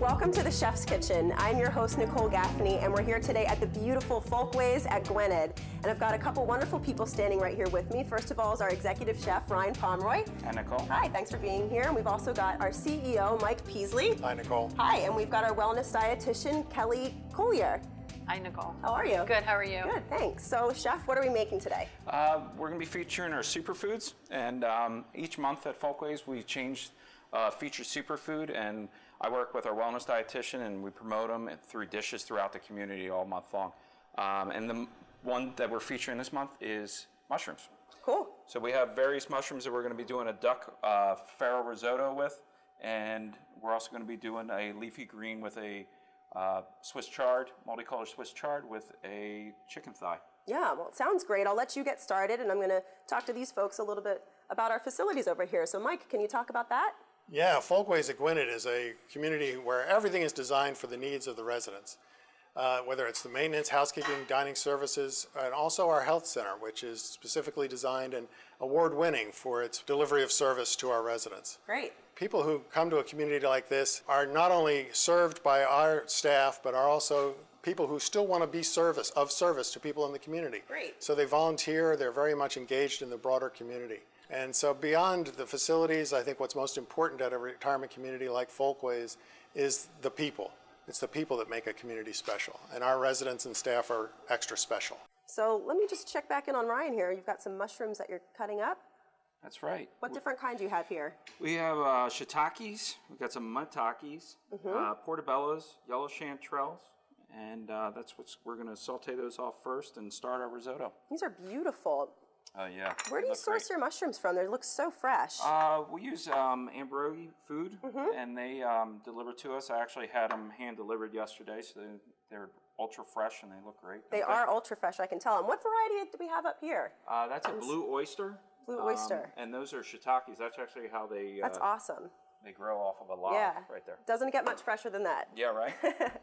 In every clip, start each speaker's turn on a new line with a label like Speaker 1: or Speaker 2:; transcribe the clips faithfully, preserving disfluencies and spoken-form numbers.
Speaker 1: Welcome to the Chef's Kitchen. I'm your host, Nicole Gaffney, and we're here today at the beautiful Foulkeways at Gwynedd. And I've got a couple wonderful people standing right here with me. First of all is our executive chef, Ryan Pomeroy.
Speaker 2: Hi, Nicole.
Speaker 1: Hi, thanks for being here. And we've also got our C E O, Mike Peasley.
Speaker 3: Hi, Nicole.
Speaker 1: Hi, and we've got our wellness dietitian, Kelly Collier.
Speaker 4: Hi, Nicole.
Speaker 1: How are you?
Speaker 4: Good, how are you?
Speaker 1: Good, thanks. So, Chef, what are we making today?
Speaker 2: Uh, we're going to be featuring our superfoods, and um, each month at Foulkeways we change uh, feature superfood, and I work with our wellness dietitian, and we promote them through dishes throughout the community all month long. Um, and the one that we're featuring this month is mushrooms.
Speaker 1: Cool.
Speaker 2: So we have various mushrooms that we're going to be doing a duck uh, farro risotto with, and we're also going to be doing a leafy green with a Uh, Swiss chard, multicolored Swiss chard with a chicken thigh.
Speaker 1: Yeah, well, it sounds great. I'll let you get started, and I'm going to talk to these folks a little bit about our facilities over here. So, Mike, can you talk about that?
Speaker 3: Yeah, Foulkeways at Gwynedd is a community where everything is designed for the needs of the residents. Uh, whether it's the maintenance, housekeeping, dining services, and also our health center, which is specifically designed and award-winning for its delivery of service to our residents.
Speaker 1: Great.
Speaker 3: People who come to a community like this are not only served by our staff, but are also people who still want to be service of service to people in the community.
Speaker 1: Great.
Speaker 3: So they volunteer, they're very much engaged in the broader community. And so beyond the facilities, I think what's most important at a retirement community like Foulkeways is the people. It's the people that make a community special, and our residents and staff are extra special.
Speaker 1: So let me just check back in on Ryan here. You've got some mushrooms that you're cutting up.
Speaker 2: That's right.
Speaker 1: What different kind do you have here?
Speaker 2: We have uh, shiitakes, we've got some maitakes,
Speaker 1: Mm-hmm.
Speaker 2: uh, portobellos, yellow chanterelles, and uh, that's what we're going to saute those off first and start our risotto.
Speaker 1: These are beautiful.
Speaker 2: Oh yeah.
Speaker 1: Where do you source your mushrooms from? They look so fresh.
Speaker 2: Uh, we use um, Ambrogi food,
Speaker 1: Mm-hmm.
Speaker 2: and they um, deliver to us. I actually had them hand delivered yesterday, so they, they're ultra fresh and they look great.
Speaker 1: They are ultra fresh, I can tell. And what variety do we have up here?
Speaker 2: Uh, that's a blue oyster.
Speaker 1: Blue oyster.
Speaker 2: Um, and those are shiitakes. That's actually how they
Speaker 1: That's
Speaker 2: uh,
Speaker 1: awesome.
Speaker 2: they grow off of a log
Speaker 1: Yeah.
Speaker 2: right there.
Speaker 1: Doesn't get much fresher than that.
Speaker 2: Yeah, right?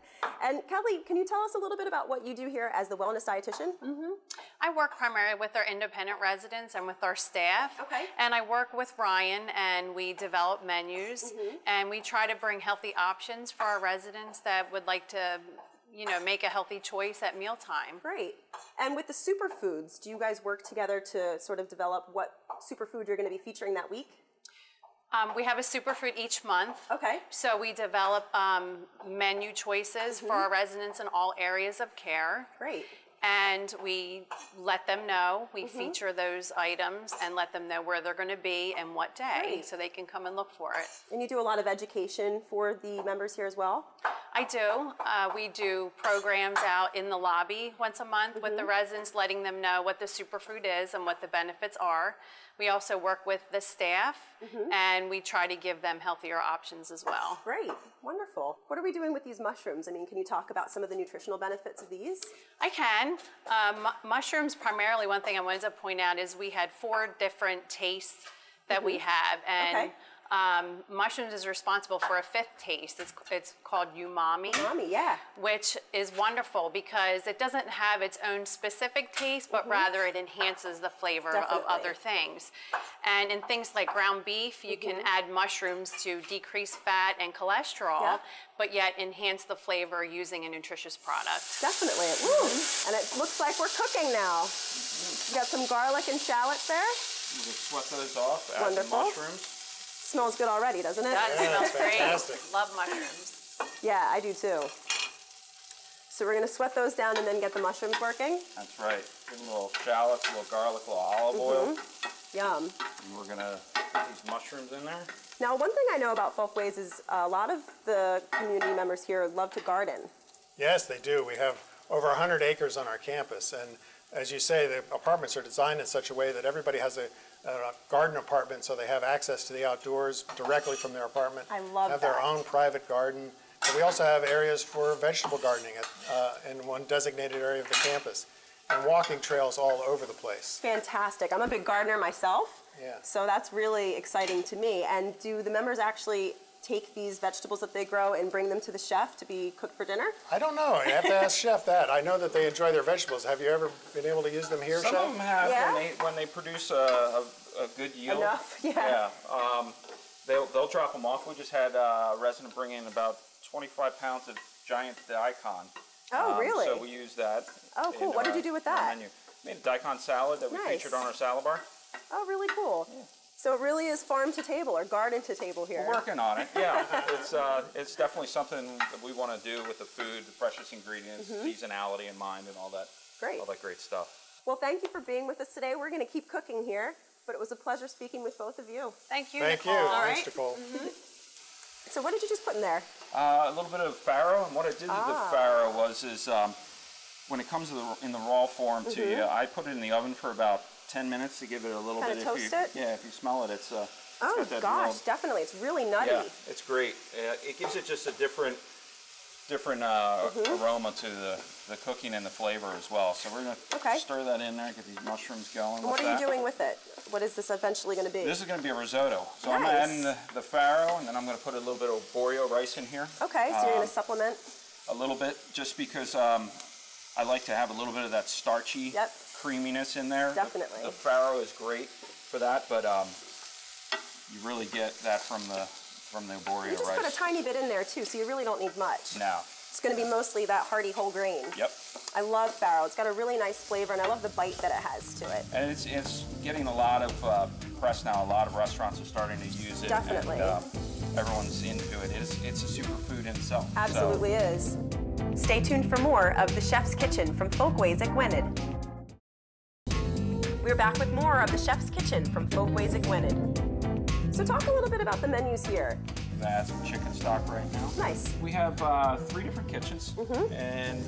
Speaker 1: And Kelly, can you tell us a little bit about what you do here as the wellness dietitian?
Speaker 4: Mm-hmm. I work primarily with our independent residents and with our staff.
Speaker 1: Okay.
Speaker 4: And I work with Ryan, and we develop menus,
Speaker 1: Mm-hmm.
Speaker 4: and we try to bring healthy options for our residents that would like to, you know, make a healthy choice at mealtime.
Speaker 1: Great. And with the superfoods, do you guys work together to sort of develop what superfood you're going to be featuring that week?
Speaker 4: Um, we have a superfood each month.
Speaker 1: Okay.
Speaker 4: So we develop um, menu choices
Speaker 1: Mm-hmm.
Speaker 4: for our residents in all areas of care.
Speaker 1: Great.
Speaker 4: And we let them know, we mm-hmm. feature those items and let them know where they're going to be and what day,
Speaker 1: Great.
Speaker 4: So they can come and look for it.
Speaker 1: And you do a lot of education for the members here as well?
Speaker 4: I do. Uh, we do programs out in the lobby once a month mm-hmm. with the residents, letting them know what the superfood is and what the benefits are. We also work with the staff, mm-hmm. and we try to give them healthier options as well.
Speaker 1: Great. Wonderful. What are we doing with these mushrooms? I mean, can you talk about some of the nutritional benefits of these?
Speaker 4: I can. Um, mushrooms, primarily, one thing I wanted to point out is we had four different tastes that mm-hmm. we have. And
Speaker 1: okay.
Speaker 4: Um, mushrooms is responsible for a fifth taste. It's, it's called umami.
Speaker 1: Umami, yeah.
Speaker 4: Which is wonderful because it doesn't have its own specific taste, but mm-hmm. rather it enhances the flavor
Speaker 1: Definitely.
Speaker 4: of other things. And in things like ground beef, you mm-hmm. can add mushrooms to decrease fat and cholesterol,
Speaker 1: yeah.
Speaker 4: but yet enhance the flavor using a nutritious product.
Speaker 1: Definitely. Woo. And it looks like we're cooking now. You got some garlic and shallots there.
Speaker 2: We'll just sweat those off, add
Speaker 1: Wonderful.
Speaker 2: the mushrooms.
Speaker 1: Smells good already, doesn't it?
Speaker 4: That
Speaker 3: Yeah,
Speaker 4: smells great.
Speaker 3: fantastic.
Speaker 4: Love mushrooms.
Speaker 1: Yeah, I do too. So we're going to sweat those down and then get the mushrooms working.
Speaker 2: That's right. Give them a little shallots, a little garlic, a little olive oil.
Speaker 1: Mm-hmm. Yum.
Speaker 2: And we're going to put these mushrooms in there.
Speaker 1: Now, one thing I know about Foulkeways is a lot of the community members here love to garden.
Speaker 3: Yes, they do. We have over one hundred acres on our campus, and as you say, the apartments are designed in such a way that everybody has a, a garden apartment, so they have access to the outdoors directly from their apartment.
Speaker 1: I love
Speaker 3: have
Speaker 1: that.
Speaker 3: their own private garden. And we also have areas for vegetable gardening at, uh, in one designated area of the campus, and walking trails all over the place.
Speaker 1: Fantastic. I'm a big gardener myself,
Speaker 3: Yeah.
Speaker 1: so that's really exciting to me. And do the members actually take these vegetables that they grow and bring them to the chef to be cooked for dinner?
Speaker 3: I don't know. I have to ask Chef that. I know that they enjoy their vegetables. Have you ever been able to use them here,
Speaker 2: Some
Speaker 3: Chef?
Speaker 2: of them have
Speaker 1: Yeah?
Speaker 2: when they when they produce a, a, a good yield.
Speaker 1: Enough, yeah.
Speaker 2: Yeah. Um, they'll, they'll drop them off. We just had uh, a resident bring in about twenty-five pounds of giant daikon.
Speaker 1: Oh,
Speaker 2: um,
Speaker 1: really?
Speaker 2: So we used that.
Speaker 1: Oh, cool.
Speaker 2: In,
Speaker 1: what did
Speaker 2: uh,
Speaker 1: you do with
Speaker 2: our
Speaker 1: that?
Speaker 2: menu. Made a daikon salad that we
Speaker 1: Nice.
Speaker 2: featured on our salad bar.
Speaker 1: Oh, really cool. Yeah. So it really is farm to table or garden to table here.
Speaker 2: We're working on it. Yeah, it's uh, it's definitely something that we want to do with the food, the freshest ingredients, mm-hmm. seasonality in mind, and all that.
Speaker 1: Great.
Speaker 2: All that great stuff.
Speaker 1: Well, thank you for being with us today. We're going to keep cooking here, but it was a pleasure speaking with both of you.
Speaker 4: Thank you,
Speaker 3: Thank
Speaker 4: Nicole.
Speaker 3: you.
Speaker 4: All
Speaker 3: Thanks,
Speaker 4: right.
Speaker 3: Nicole.
Speaker 1: Mm-hmm. So what did you just put in there?
Speaker 2: Uh, a little bit of farro, and what I did
Speaker 1: ah.
Speaker 2: with the farro was is um, when it comes to the, in the raw form
Speaker 1: mm-hmm.
Speaker 2: to you, I put it in the oven for about ten minutes to give it a little
Speaker 1: Kinda
Speaker 2: bit.
Speaker 1: Toast
Speaker 2: if you,
Speaker 1: it?
Speaker 2: Yeah, if you smell it, it's. Uh,
Speaker 1: oh
Speaker 2: it's got that
Speaker 1: gosh,
Speaker 2: real,
Speaker 1: definitely. It's really nutty.
Speaker 2: Yeah, it's great. Uh, it gives it just a different, different uh,
Speaker 1: mm-hmm.
Speaker 2: aroma to the, the cooking and the flavor as well. So we're gonna
Speaker 1: okay.
Speaker 2: stir that in there, get these mushrooms going.
Speaker 1: And what are
Speaker 2: that.
Speaker 1: you doing with it? What is this eventually going to be?
Speaker 2: This is going to be a risotto. So
Speaker 1: nice.
Speaker 2: I'm going to add in the, the farro, and then I'm going to put a little bit of borio rice in here.
Speaker 1: Okay, so
Speaker 2: um,
Speaker 1: you're going to supplement?
Speaker 2: A little bit, just because um, I like to have a little bit of that starchy
Speaker 1: yep.
Speaker 2: creaminess in there.
Speaker 1: Definitely.
Speaker 2: The, the farro is great for that, but um, you really get that from the from the borio rice.
Speaker 1: You just
Speaker 2: rice.
Speaker 1: put a tiny bit in there too, so you really don't need much.
Speaker 2: No.
Speaker 1: It's going to be mostly that hearty whole grain.
Speaker 2: Yep.
Speaker 1: I love farro. It's got a really nice flavor, and I love the bite that it has to it.
Speaker 2: And it's it's getting a lot of uh, press now. A lot of restaurants are starting to use it.
Speaker 1: Definitely.
Speaker 2: And, uh, everyone's into it. It's, it's a superfood in itself.
Speaker 1: Absolutely
Speaker 2: so.
Speaker 1: is. Stay tuned for more of The Chef's Kitchen from Foulkeways at Gwynedd. We're back with more of The Chef's Kitchen from Foulkeways at Gwynedd. So talk a little bit about the menus here.
Speaker 2: I'm gonna add some chicken stock right now.
Speaker 1: Nice.
Speaker 2: We have uh, three different kitchens, mm-hmm. and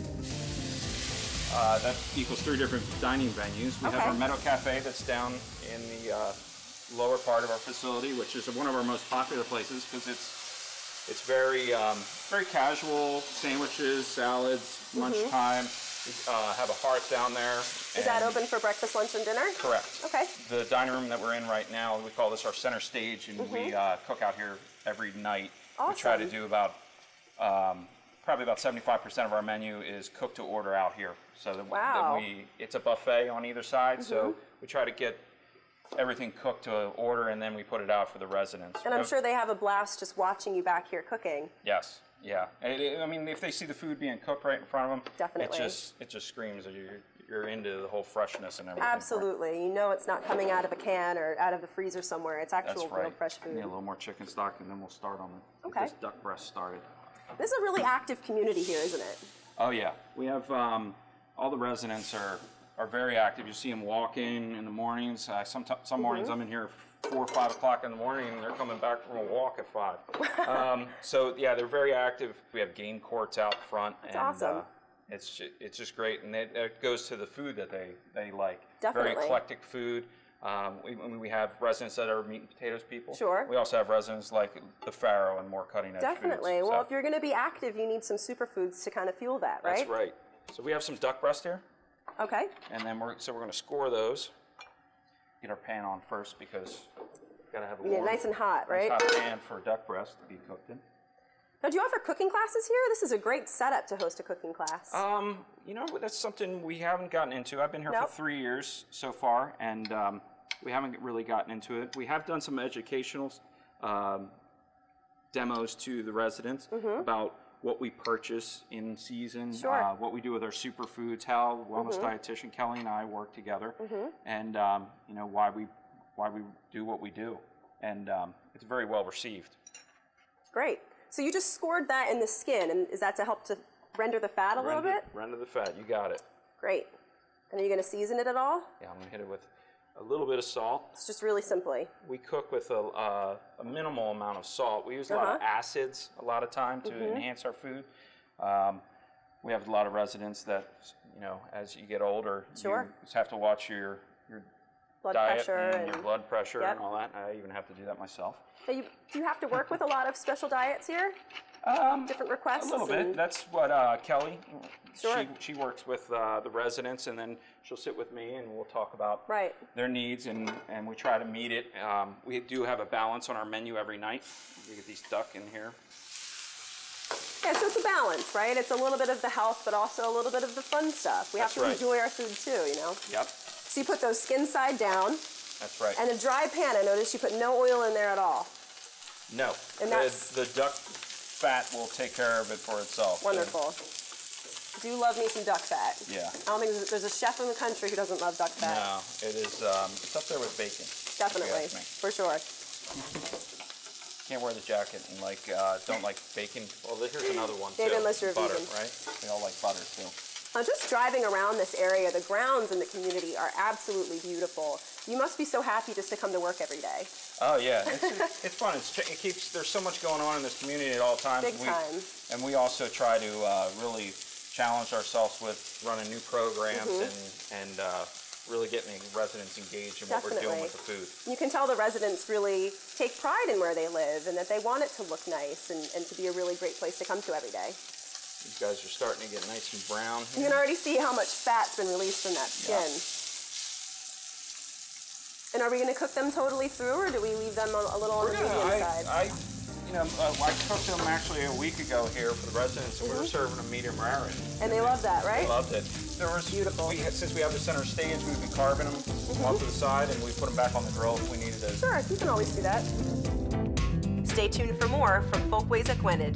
Speaker 2: uh, that equals three different dining venues. We
Speaker 1: okay.
Speaker 2: have our Meadow Cafe that's down in the uh, lower part of our facility, which is one of our most popular places because it's it's very um, very casual, sandwiches, salads, mm-hmm. lunchtime. We uh, have a hearth down there.
Speaker 1: Is that open for breakfast, lunch, and dinner?
Speaker 2: Correct.
Speaker 1: Okay.
Speaker 2: The dining room that we're in right now, we call this our center stage, and mm-hmm. we uh, cook out here every night.
Speaker 1: Awesome.
Speaker 2: We try to do about, um, probably about seventy-five percent of our menu is cooked to order out here. So that,
Speaker 1: wow.
Speaker 2: that we, it's a buffet on either side, mm-hmm. so we try to get everything cooked to order, and then we put it out for the residents.
Speaker 1: And I'm sure they have a blast just watching you back here cooking.
Speaker 2: Yes. Yeah, it, it, I mean, if they see the food being cooked right in front of them,
Speaker 1: definitely,
Speaker 2: it just it just screams that you're you're into the whole freshness and everything.
Speaker 1: Absolutely, you know it's not coming out of a can or out of the freezer somewhere. It's actual
Speaker 2: right.
Speaker 1: real fresh food.
Speaker 2: Need a little more chicken stock, and then we'll start on the
Speaker 1: okay.
Speaker 2: get this duck breast started.
Speaker 1: This is a really active community here, isn't it?
Speaker 2: Oh yeah, we have um, all the residents are are very active. You see them walking in the mornings. Uh, some some mornings mm-hmm. I'm in here four or five o'clock in the morning, and they're coming back from a walk at five. um, so yeah, they're very active. We have game courts out front.
Speaker 1: That's
Speaker 2: and,
Speaker 1: awesome.
Speaker 2: Uh, it's just, it's just great, and it, it goes to the food that they they like.
Speaker 1: Definitely.
Speaker 2: Very eclectic food. Um, we we have residents that are meat and potatoes people.
Speaker 1: Sure.
Speaker 2: We also have residents like the farro and more cutting edge
Speaker 1: Definitely.
Speaker 2: foods,
Speaker 1: well,
Speaker 2: so.
Speaker 1: if you're going to be active, you need some superfoods to kind of fuel that, right?
Speaker 2: That's right. So we have some duck breast here.
Speaker 1: Okay.
Speaker 2: And then we're so we're going to score those. Get our pan on first because got to have a warm,
Speaker 1: yeah, nice and hot, right?
Speaker 2: Nice hot pan for duck breast to be cooked in.
Speaker 1: Now, do you offer cooking classes here? This is a great setup to host a cooking class.
Speaker 2: Um, you know, that's something we haven't gotten into. I've been here
Speaker 1: nope.
Speaker 2: for three years so far, and um, we haven't really gotten into it. We have done some educational um, demos to the residents mm-hmm. about what we purchase in season,
Speaker 1: sure.
Speaker 2: uh, what we do with our superfoods, how wellness mm-hmm. dietitian Kelly and I work together, mm-hmm. and um, you know why we why we do what we do, and um, it's very well received.
Speaker 1: Great. So you just scored that in the skin, and is that to help to render the fat a
Speaker 2: render,
Speaker 1: little bit?
Speaker 2: Render the fat. You got it.
Speaker 1: Great. And are you going to season it at all?
Speaker 2: Yeah, I'm going to hit it with a little bit of salt.
Speaker 1: It's just really simply.
Speaker 2: We cook with a, uh, a minimal amount of salt. We use a
Speaker 1: uh-huh.
Speaker 2: lot of acids a lot of time to mm-hmm. enhance our food. Um, we have a lot of residents that, you know, as you get older,
Speaker 1: sure.
Speaker 2: you just have to watch your, your
Speaker 1: blood
Speaker 2: diet
Speaker 1: pressure
Speaker 2: and,
Speaker 1: and
Speaker 2: your blood pressure
Speaker 1: yep.
Speaker 2: and all that. I even have to do that myself.
Speaker 1: So you, do you have to work with a lot of special diets here?
Speaker 2: Um,
Speaker 1: Different requests?
Speaker 2: A little bit. That's what uh, Kelly,
Speaker 1: sure.
Speaker 2: she, she works with uh, the residents, and then she'll sit with me and we'll talk about
Speaker 1: right.
Speaker 2: their needs, and, and we try to meet it. Um, we do have a balance on our menu every night. You get these duck in here.
Speaker 1: Yeah, so it's a balance, right? It's a little bit of the health, but also a little bit of the fun stuff. We
Speaker 2: That's
Speaker 1: have to
Speaker 2: right.
Speaker 1: enjoy our food too, you know?
Speaker 2: Yep.
Speaker 1: So you put those skin side down.
Speaker 2: That's right.
Speaker 1: And a dry pan, I noticed you put no oil in there at all.
Speaker 2: No.
Speaker 1: And
Speaker 2: the,
Speaker 1: that's
Speaker 2: the duck fat will take care of it for itself.
Speaker 1: wonderful. Do love me some duck fat.
Speaker 2: Yeah.
Speaker 1: I don't think there's, there's a chef in the country who doesn't love duck fat.
Speaker 2: No, it is. Um, it's up there with bacon.
Speaker 1: Definitely, for sure.
Speaker 2: Can't wear the jacket and like uh, don't like bacon. Well, here's another one too.
Speaker 1: Maybe unless you're a
Speaker 2: butter,
Speaker 1: vegan.
Speaker 2: right? They all like butter too.
Speaker 1: I'm just driving around this area. The grounds in the community are absolutely beautiful. You must be so happy just to come to work every day.
Speaker 2: Oh yeah, it's, it's fun. It's, it keeps. There's so much going on in this community at all times.
Speaker 1: Big
Speaker 2: we,
Speaker 1: time.
Speaker 2: And we also try to uh, really challenge ourselves with running new programs
Speaker 1: mm-hmm.
Speaker 2: and and uh, really getting the residents engaged in
Speaker 1: Definitely.
Speaker 2: what we're doing with the food.
Speaker 1: You can tell the residents really take pride in where they live and that they want it to look nice and, and to be a really great place to come to every day.
Speaker 2: These guys are starting to get nice and brown here.
Speaker 1: You can already see how much fat's been released from that skin.
Speaker 2: Yeah.
Speaker 1: And are we going to cook them totally through, or do we leave them a, a little on the medium
Speaker 2: I,
Speaker 1: side?
Speaker 2: I, you know, uh, I cooked them actually a week ago here for the residents, and mm-hmm. we were serving them medium rare.
Speaker 1: And they love that, right?
Speaker 2: They loved it. There was
Speaker 1: beautiful.
Speaker 2: We had, since we have the center stage, we'd be carving them mm-hmm. off to the side, and we put them back on the grill if we needed to.
Speaker 1: Sure, you can always do that. Stay tuned for more from Foulkeways at Gwynedd.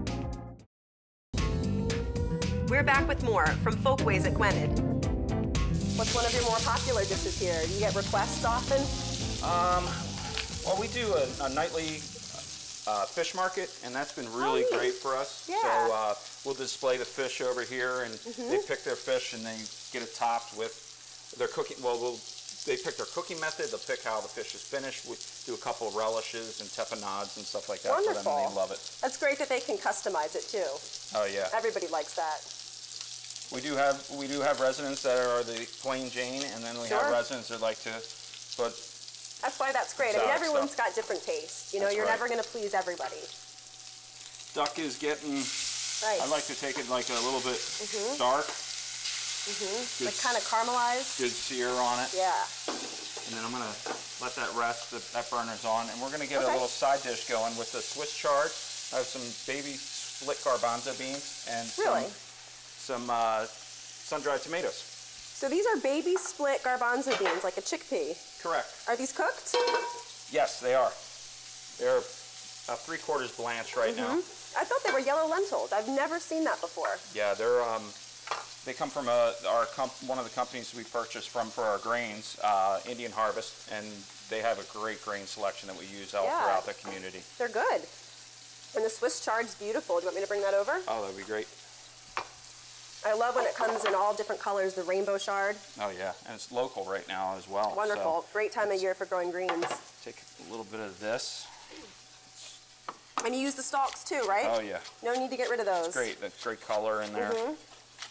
Speaker 1: We're back with more from Foulkeways at Gwynedd. What's one of your more popular dishes here? Do you get requests often?
Speaker 2: Um, well, we do a, a nightly uh, fish market, and that's been really
Speaker 1: oh,
Speaker 2: great for us.
Speaker 1: Yeah.
Speaker 2: So uh, we'll display the fish over here, and
Speaker 1: mm-hmm.
Speaker 2: they pick their fish, and they get it topped with their cooking. Well, we'll they pick their cooking method. They'll pick how the fish is finished. We do a couple of relishes and tapenades and stuff like that
Speaker 1: Wonderful.
Speaker 2: for them, and they love it.
Speaker 1: That's great that they can customize it too.
Speaker 2: Oh yeah.
Speaker 1: Everybody likes that.
Speaker 2: We do have we do have residents that are the plain Jane, and then we
Speaker 1: Sure.
Speaker 2: have residents that like to put.
Speaker 1: That's why that's great. I mean, everyone's got different tastes. You know,
Speaker 2: That's
Speaker 1: you're
Speaker 2: right.
Speaker 1: never going to please everybody.
Speaker 2: Duck is getting.
Speaker 1: Nice.
Speaker 2: I like to take it like a little bit
Speaker 1: mm-hmm.
Speaker 2: dark.
Speaker 1: Mm-hmm. Like kind of caramelized.
Speaker 2: Good sear on it.
Speaker 1: Yeah.
Speaker 2: And then I'm gonna let that rest. The, that burner's on, and we're gonna get
Speaker 1: Okay.
Speaker 2: a little side dish going with the Swiss chard. I have some baby split garbanzo beans and
Speaker 1: Really?
Speaker 2: some, some uh, sun-dried tomatoes.
Speaker 1: So these are baby split garbanzo beans, like a chickpea.
Speaker 2: Correct.
Speaker 1: Are these cooked?
Speaker 2: Yes, they are. They're uh, three quarters blanched right
Speaker 1: mm-hmm.
Speaker 2: now.
Speaker 1: I thought they were yellow lentils. I've never seen that before.
Speaker 2: Yeah, they're um, they come from a, our comp one of the companies we purchased from for our grains, uh, Indian Harvest, and they have a great grain selection that we use all
Speaker 1: Yeah.
Speaker 2: throughout the community.
Speaker 1: They're good. And the Swiss chard's beautiful. Do you want me to bring that over?
Speaker 2: Oh, that'd be great.
Speaker 1: I love when it comes in all different colors, the rainbow chard.
Speaker 2: Oh yeah, and it's local right now as well.
Speaker 1: Wonderful.
Speaker 2: So
Speaker 1: Great time of year for growing greens.
Speaker 2: take a little bit of this.
Speaker 1: And you use the stalks too, right?
Speaker 2: Oh yeah.
Speaker 1: No need to get rid of those.
Speaker 2: It's great. That's great color in there.
Speaker 1: Mm-hmm.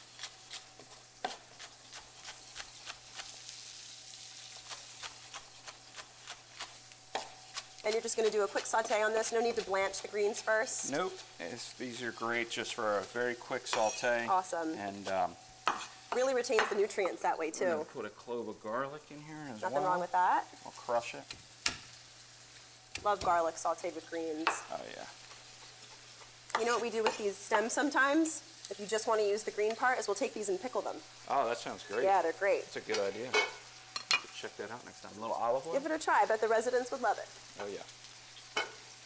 Speaker 1: And you're just going to do a quick saute on this. No need to blanch the greens first.
Speaker 2: Nope. It's, these are great just for a very quick saute.
Speaker 1: Awesome.
Speaker 2: And um,
Speaker 1: really retains the nutrients that way
Speaker 2: I'm
Speaker 1: too.
Speaker 2: gonna put a clove of garlic in here as
Speaker 1: Nothing
Speaker 2: well.
Speaker 1: wrong with that.
Speaker 2: I'll crush it.
Speaker 1: Love garlic sauteed with greens.
Speaker 2: Oh yeah.
Speaker 1: You know what we do with these stems sometimes? If you just want to use the green part, is we'll take these and pickle them.
Speaker 2: Oh, that sounds great.
Speaker 1: Yeah, they're great.
Speaker 2: That's a good idea. Check that out next time. A little olive oil.
Speaker 1: Give it a try. I bet the residents would love it.
Speaker 2: Oh yeah.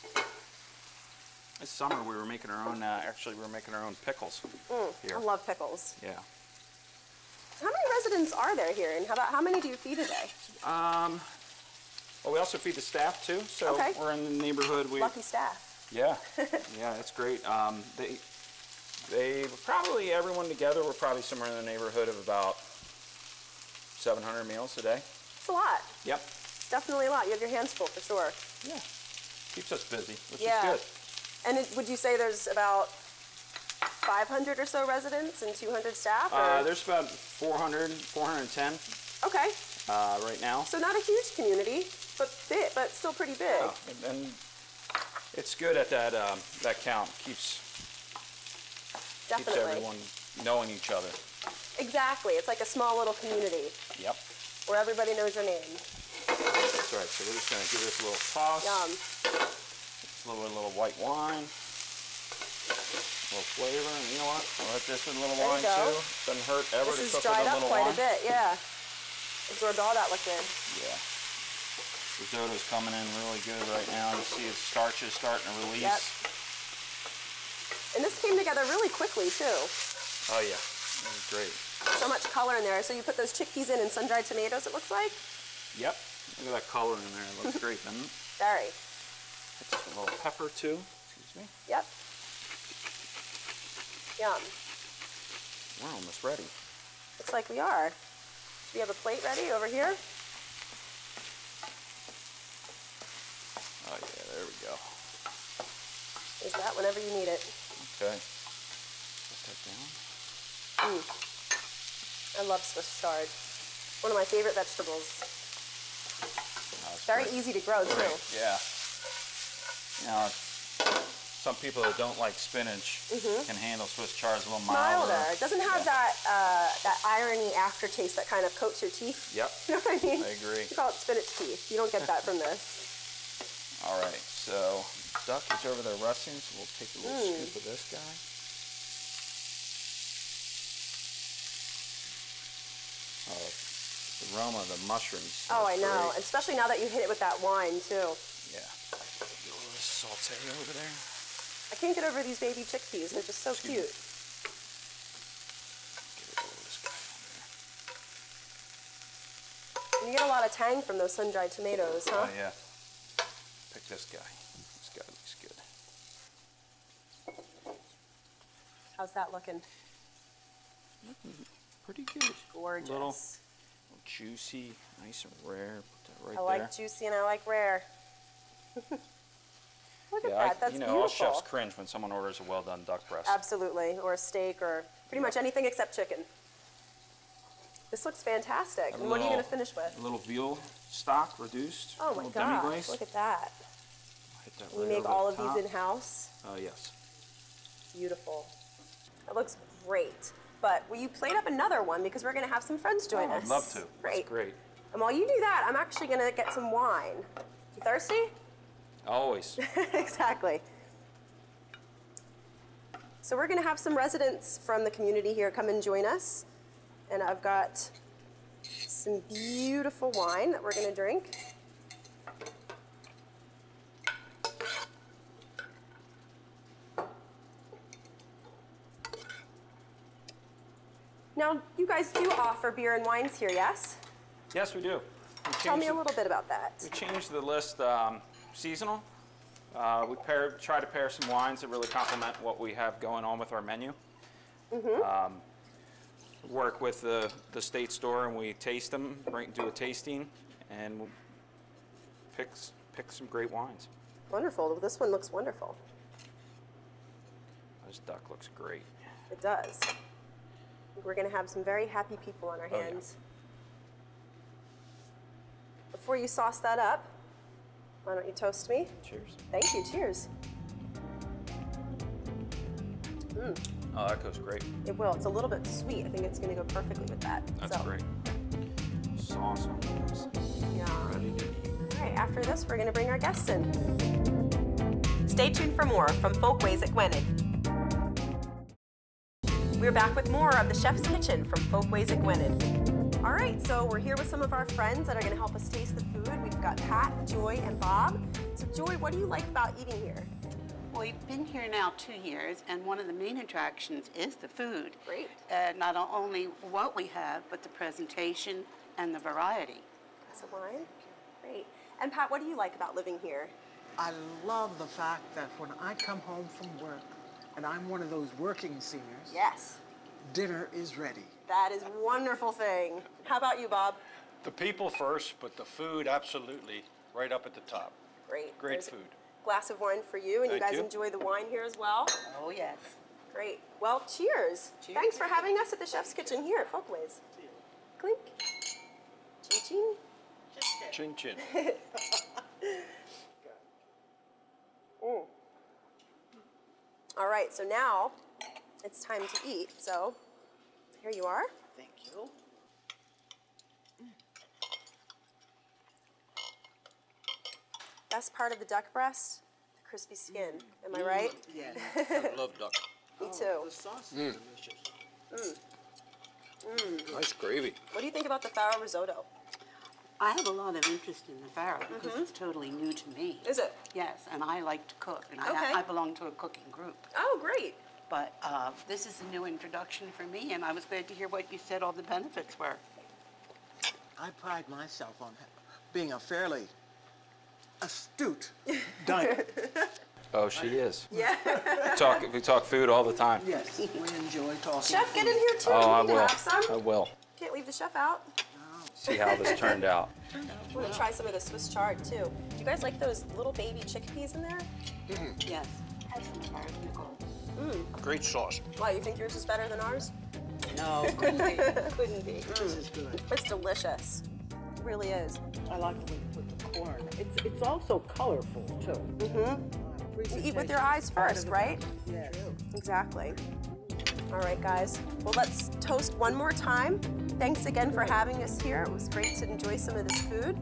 Speaker 2: This summer we were making our own. Uh, actually, we were making our own pickles
Speaker 1: Mm,
Speaker 2: here.
Speaker 1: I love pickles.
Speaker 2: Yeah.
Speaker 1: How many residents are there here, and how about how many do you feed a day?
Speaker 2: Um. Well, we also feed the staff too. So
Speaker 1: Okay.
Speaker 2: we're in the neighborhood. We.
Speaker 1: Lucky staff.
Speaker 2: Yeah. Yeah, it's great. Um, they. They probably everyone together. We're probably somewhere in the neighborhood of about seven hundred meals a day.
Speaker 1: It's a lot.
Speaker 2: Yep.
Speaker 1: It's definitely a lot. You have your hands full for sure.
Speaker 2: Yeah. Keeps us busy, which
Speaker 1: Yeah.
Speaker 2: is good.
Speaker 1: And it, would you say there's about five hundred or so residents and two hundred staff? Or?
Speaker 2: Uh, there's about four hundred, four hundred ten
Speaker 1: Okay.
Speaker 2: uh, right now.
Speaker 1: So not a huge community, but big, but still pretty big.
Speaker 2: Oh, and, and it's good at that um, that count. Keeps
Speaker 1: Definitely.
Speaker 2: keeps everyone knowing each other.
Speaker 1: Exactly. It's like a small little community
Speaker 2: Yep.
Speaker 1: where everybody knows your name.
Speaker 2: That's right. So we're just gonna give this a little toss.
Speaker 1: Yum.
Speaker 2: A little, a little white wine. A little flavor. And you know what? I'll let this with a little
Speaker 1: There you
Speaker 2: wine
Speaker 1: go.
Speaker 2: too. Doesn't hurt ever
Speaker 1: This
Speaker 2: to
Speaker 1: is
Speaker 2: cook with
Speaker 1: dried
Speaker 2: a
Speaker 1: up
Speaker 2: little
Speaker 1: quite
Speaker 2: wine.
Speaker 1: a bit, yeah. Absorbed all that liquid.
Speaker 2: Yeah. Risotto's coming in really good right now. You see its starch is starting to release.
Speaker 1: Yep. And this came together really quickly too.
Speaker 2: Oh yeah, that was great.
Speaker 1: So much color in there. So you put those chickpeas in and sun-dried tomatoes, it looks like?
Speaker 2: Yep. Look at that color in there. It looks great, doesn't it?
Speaker 1: Very.
Speaker 2: Just a little pepper too. Excuse me.
Speaker 1: Yep. Yum.
Speaker 2: We're almost ready.
Speaker 1: Looks like we are. We have a plate ready over here.
Speaker 2: Oh yeah, there we go.
Speaker 1: There's that whenever you need it.
Speaker 2: Okay. Put that down.
Speaker 1: Mm. I love Swiss chard. One of my favorite vegetables.
Speaker 2: Oh,
Speaker 1: Very
Speaker 2: great.
Speaker 1: easy to grow too.
Speaker 2: Great. Yeah. You know, some people that don't like spinach mm-hmm. can handle Swiss chard a little milder.
Speaker 1: Milder. It doesn't have yeah. that uh, that irony aftertaste that kind of coats your teeth.
Speaker 2: Yep.
Speaker 1: You know what I mean?
Speaker 2: I agree.
Speaker 1: We call it spinach teeth. You don't get that from this.
Speaker 2: All right. So duck is over there rusting, so we'll take a little mm. scoop of this guy. Oh, the aroma of the mushrooms.
Speaker 1: Oh, I know.
Speaker 2: Great.
Speaker 1: Especially now that you hit it with that wine, too.
Speaker 2: Yeah. A little saute over there.
Speaker 1: I can't get over these baby chickpeas. They're just so
Speaker 2: Excuse
Speaker 1: cute.
Speaker 2: Me. Get rid of this guy over there.
Speaker 1: And you get a lot of tang from those sun-dried tomatoes, huh?
Speaker 2: Oh, yeah. Pick this guy. This guy looks good.
Speaker 1: How's that looking?
Speaker 2: Looking pretty good.
Speaker 1: Gorgeous.
Speaker 2: Little, little juicy, nice and rare. Put that right
Speaker 1: I like
Speaker 2: there.
Speaker 1: juicy and I like rare. Look
Speaker 2: yeah,
Speaker 1: at that.
Speaker 2: I,
Speaker 1: That's
Speaker 2: you know,
Speaker 1: beautiful.
Speaker 2: all chefs cringe when someone orders a well-done duck breast.
Speaker 1: Absolutely, or a steak, or pretty
Speaker 2: yeah.
Speaker 1: much anything except chicken. This looks fantastic.
Speaker 2: A
Speaker 1: and
Speaker 2: little,
Speaker 1: what are you going to finish with?
Speaker 2: A little veal stock reduced.
Speaker 1: Oh my gosh! Look at that.
Speaker 2: Hit that
Speaker 1: you
Speaker 2: right
Speaker 1: make
Speaker 2: over
Speaker 1: all
Speaker 2: the
Speaker 1: of
Speaker 2: top.
Speaker 1: these in house.
Speaker 2: Oh yes.
Speaker 1: Beautiful. It looks great. But will you plate up another one because we're going to have some friends join
Speaker 2: oh,
Speaker 1: us?
Speaker 2: I'd love to.
Speaker 1: Great.
Speaker 2: That's great.
Speaker 1: And while you do that, I'm actually going to get some wine. You thirsty?
Speaker 2: Always.
Speaker 1: Exactly. So we're going to have some residents from the community here come and join us. And I've got some beautiful wine that we're going to drink. Now, you guys do offer beer and wines here, yes?
Speaker 2: Yes, we do. We
Speaker 1: Tell me
Speaker 2: the,
Speaker 1: a little bit about that.
Speaker 2: We changed the list um, seasonal. Uh, we pair, try to pair some wines that really complement what we have going on with our menu. Mm-hmm. um, work with the, the state store and we taste them, bring, do a tasting, and we'll pick, pick some great wines.
Speaker 1: Wonderful. This one looks wonderful.
Speaker 2: This duck looks great.
Speaker 1: It does. We're going to have some very happy people on our
Speaker 2: Oh,
Speaker 1: hands. Yeah. Before you sauce that up, why don't you toast me?
Speaker 2: Cheers.
Speaker 1: Thank you. Cheers. Mm.
Speaker 2: Oh, that goes great.
Speaker 1: It will. It's a little bit sweet. I think it's going to go perfectly with that.
Speaker 2: That's
Speaker 1: so.
Speaker 2: great. Sauce on this.
Speaker 1: Yeah.
Speaker 2: Ready to eat.
Speaker 1: All right. After this, we're going to bring our guests in. Stay tuned for more from Foulkeways at Gwynedd. We're back with more of the Chef's Kitchen from Foulkeways at Gwynedd. All right, so we're here with some of our friends that are going to help us taste the food. We've got Pat, Joy, and Bob. So Joy, what do you like about eating here?
Speaker 5: Well, we've been here now two years, and one of the main attractions is the food.
Speaker 1: Great.
Speaker 5: Uh, not only what we have, but the presentation and the variety.
Speaker 1: Glass of wine. Great. And Pat, what do you like about living here?
Speaker 6: I love the fact that when I come home from work, and I'm one of those working seniors,
Speaker 1: yes,
Speaker 6: dinner is ready.
Speaker 1: That is a wonderful thing. How about you, Bob?
Speaker 7: The people first, but the food absolutely right up at the top.
Speaker 1: Great.
Speaker 7: Great
Speaker 1: There's
Speaker 7: food.
Speaker 1: A glass of wine for you, and
Speaker 7: Thank
Speaker 1: you guys
Speaker 7: you.
Speaker 1: enjoy the wine here as well.
Speaker 5: Oh, yes.
Speaker 1: Great. Well, cheers.
Speaker 5: Cheers.
Speaker 1: Thanks for having us at the Chef's Kitchen here at Foulkeways. Clink. Chin chin.
Speaker 7: Chin chin.
Speaker 1: Mm. All right, so now it's time to eat. So here you are.
Speaker 6: Thank you.
Speaker 1: Best part of the duck breast, the crispy skin. Am I right?
Speaker 6: Yes.
Speaker 7: I love duck.
Speaker 1: Me too.
Speaker 6: The sauce is delicious.
Speaker 1: Mm. Mm.
Speaker 7: Nice gravy.
Speaker 1: What do you think about the farro risotto?
Speaker 5: I have a lot of interest in the farro because mm-hmm. it's totally new to me.
Speaker 1: Is it?
Speaker 5: Yes, and I like to cook, and
Speaker 1: okay.
Speaker 5: I, I belong to a cooking group.
Speaker 1: Oh, great.
Speaker 5: But uh, this is a new introduction for me, and I was glad to hear what you said all the benefits were.
Speaker 6: I pride myself on being a fairly astute diner.
Speaker 2: Oh, she is.
Speaker 1: Yeah.
Speaker 2: We talk, we talk food all the time.
Speaker 6: Yes, we enjoy talking
Speaker 1: Chef,
Speaker 6: food.
Speaker 1: get in here too.
Speaker 2: Oh,
Speaker 1: you
Speaker 2: I
Speaker 1: need to
Speaker 2: will.
Speaker 1: have some.
Speaker 2: I will.
Speaker 1: Can't leave the chef out.
Speaker 2: See how this turned out.
Speaker 1: I'm gonna try some of the Swiss chard too. Do you guys like those little baby chickpeas in there?
Speaker 5: Mm. Yes. Have some of ours, Nicole.
Speaker 1: Mm.
Speaker 7: Great sauce.
Speaker 1: Why, you think yours is better than ours?
Speaker 5: No, couldn't be. Couldn't be.
Speaker 6: This is good.
Speaker 1: It's delicious. It really is.
Speaker 6: I like the way you put the corn. It's it's also colorful too.
Speaker 1: Mm-hmm. You eat with your eyes first, right?
Speaker 6: Yeah.
Speaker 1: Exactly. All right, guys. Well, let's toast one more time. Thanks again for having us here. It was great to enjoy some of this food.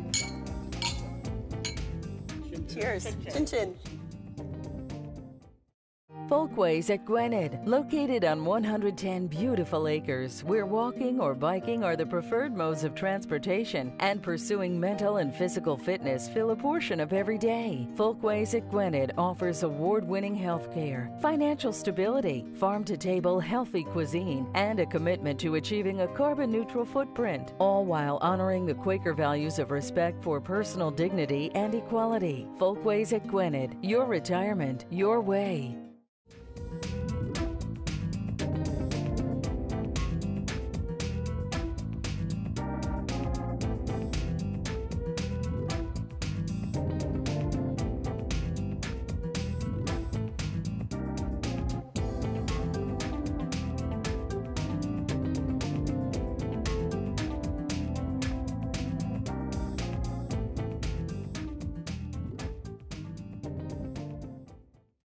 Speaker 1: Cheers. Chin chin.
Speaker 8: Foulkeways at Gwynedd, located on one hundred ten beautiful acres, where walking or biking are the preferred modes of transportation, and pursuing mental and physical fitness fill a portion of every day. Foulkeways at Gwynedd offers award-winning health care, financial stability, farm-to-table healthy cuisine, and a commitment to achieving a carbon-neutral footprint, all while honoring the Quaker values of respect for personal dignity and equality. Foulkeways at Gwynedd, your retirement, your way.